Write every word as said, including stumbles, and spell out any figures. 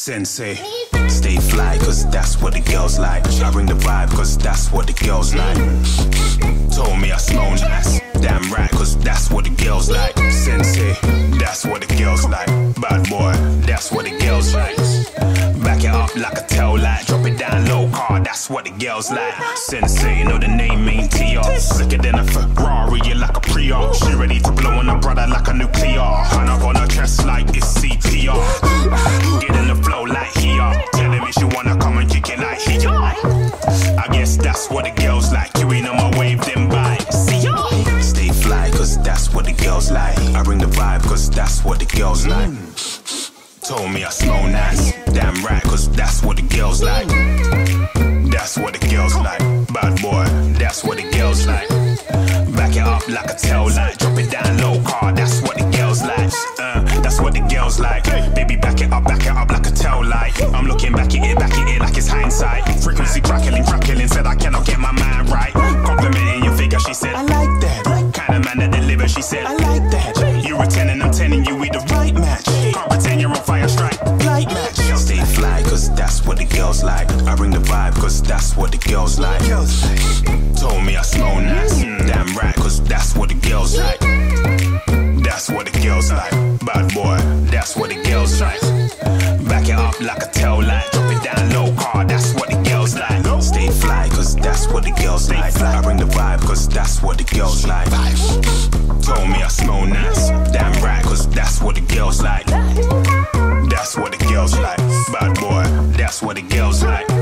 Sensei, stay fly, cause that's what the girls like. I bring the vibe, cause that's what the girls like. Told me I smell nice, damn right, cause that's what the girls like. Sensei, that's what the girls like. Bad boy, that's what the girls like. Back it up like a tail light, drop it down low car, that's what the girls like. Sensei, know the name ain't T R. Sicker than a Ferrari, you like a Prius. She ready to blow on her brother like a nuclear. Hand up on her chest like it's C P R. Get in the flow like he are. Telling me she wanna come and kick it like he are. I guess that's what the girls like. You ain't on my wave, then bye. See ya. Stay fly, cause that's what the girls like. I bring the vibe, cause that's what the girls like. Told me I smell nice, damn right, cause that's what the girls like. That's what the girls like. Bad boy, that's what the girls like. Back it up like a tail light, drop it down low car, that's what the girls like. Uh, that's what the girls like. Baby, back it up, back it up like a tail light. I'm looking back at it, back at it like it's hindsight. Frequency crackling, crackling, said I cannot get my mind right. Complimenting your figure, she said I like that. Kind of man that delivers, she said I like that. You were ten and I'm telling you we the right match. Can't pretend you're on fire strike, light match. Stay fly, cause that's what the girls like. I bring the vibe, cause that's what the girls like. Told me I smell nice, damn right, cause that's what the girls like. That's what the girls like. Bad boy, that's what the girls like. Back it up like a tail light, drop it down low car, that's what the girls like. Stay fly, cause that's what the girls like. I bring the vibe, cause that's what the girls like. Told me I smell nice, damn right, cause that's what the girls like. That's what the girls like. Bad boy, that's what the girls like.